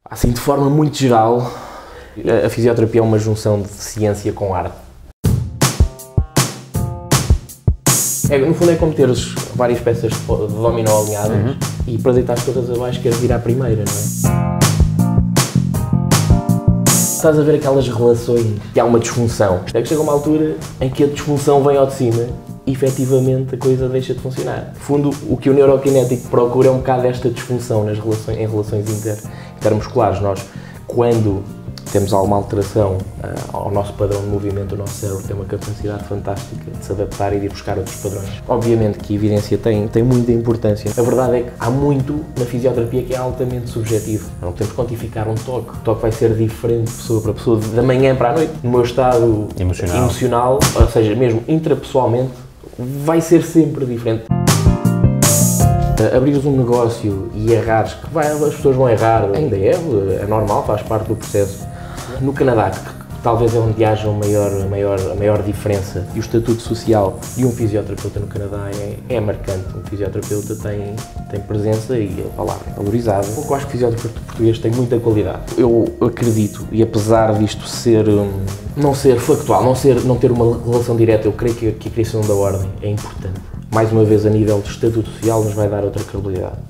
Assim, de forma muito geral, a fisioterapia é uma junção de ciência com arte. No fundo é como teres várias peças de dominó alinhadas e para deitar todas abaixo queres ir à primeira, não é? Estás a ver aquelas relações que há uma disfunção. É que chega uma altura em que a disfunção vem ao de cima e efetivamente a coisa deixa de funcionar. No fundo, o que o neurokinético procura é um bocado esta disfunção em relações intermusculares. Nós, quando temos alguma alteração ao nosso padrão de movimento, o nosso cérebro tem uma capacidade fantástica de se adaptar e de ir buscar outros padrões. Obviamente que a evidência tem muita importância. A verdade é que há muito na fisioterapia que é altamente subjetivo. Não podemos quantificar um toque. O toque vai ser diferente de pessoa para pessoa, da manhã para a noite. No meu estado emocional, ou seja, mesmo intrapessoalmente, vai ser sempre diferente. Abrires um negócio e errares, as pessoas vão errar, ainda é normal, faz parte do processo. No Canadá, que talvez é onde haja a maior diferença, e o estatuto social de um fisioterapeuta no Canadá é marcante. Um fisioterapeuta tem presença e a palavra é valorizada. Eu acho que o fisioterapeuta português tem muita qualidade. Eu acredito, e apesar disto não ser factual, não ter uma relação direta, eu creio que a criação da ordem é importante. Mais uma vez, a nível de estatuto social, nos vai dar outra credibilidade.